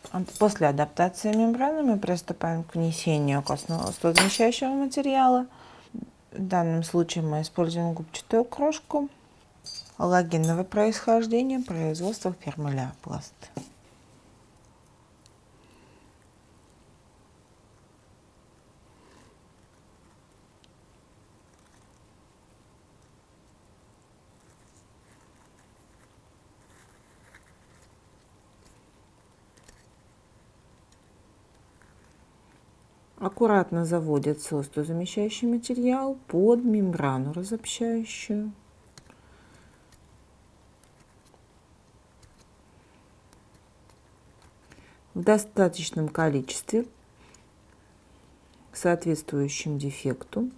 После адаптации мембраны мы приступаем к внесению костного остозамещающего материала. В данном случае мы используем губчатую крошку аллогенного происхождения производства фирмы Леопласт. Аккуратно заводится остозамещающий материал под мембрану разобщающую. В достаточном количестве, к соответствующему дефекту.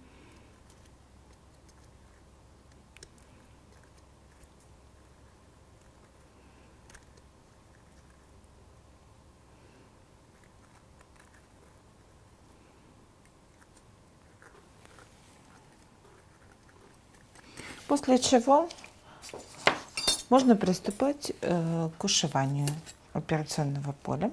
После чего можно приступать к ушиванию операционного поля.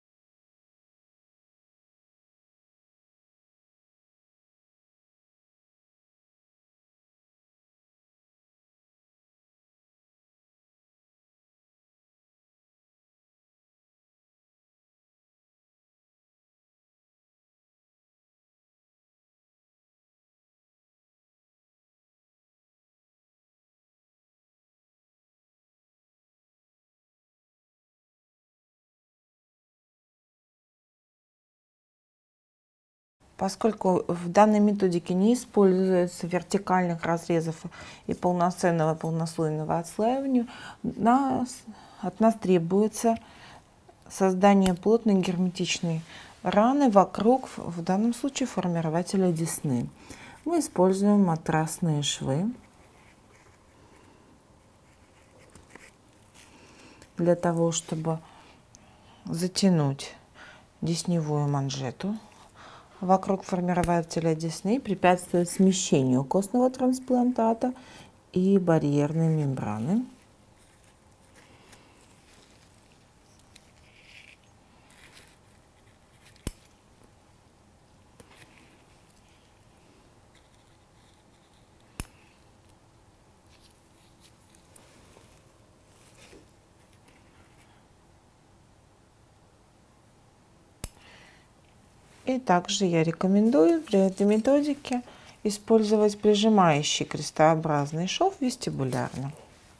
Поскольку в данной методике не используется вертикальных разрезов и полноценного полнослойного отслаивания, от нас требуется создание плотной герметичной раны вокруг, в данном случае, формирователя десны. Мы используем матрасные швы для того, чтобы затянуть десневую манжету вокруг формирователя десны, препятствует смещению костного трансплантата и барьерной мембраны. И также я рекомендую при этой методике использовать прижимающий крестообразный шов вестибулярно.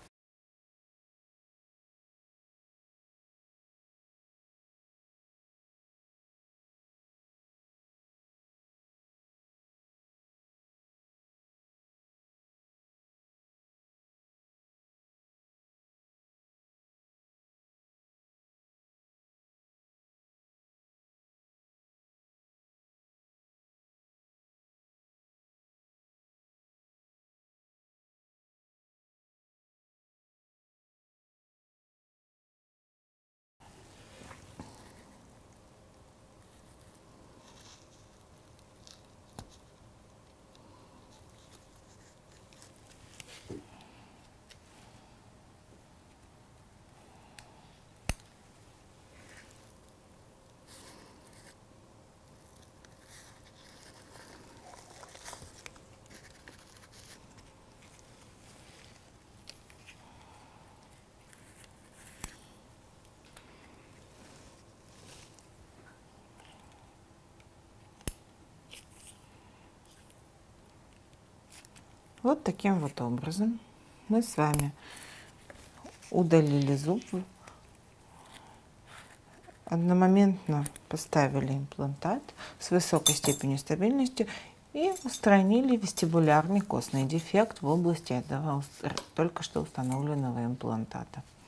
Вот таким вот образом мы с вами удалили зуб, одномоментно поставили имплантат с высокой степенью стабильности и устранили вестибулярный костный дефект в области этого только что установленного имплантата.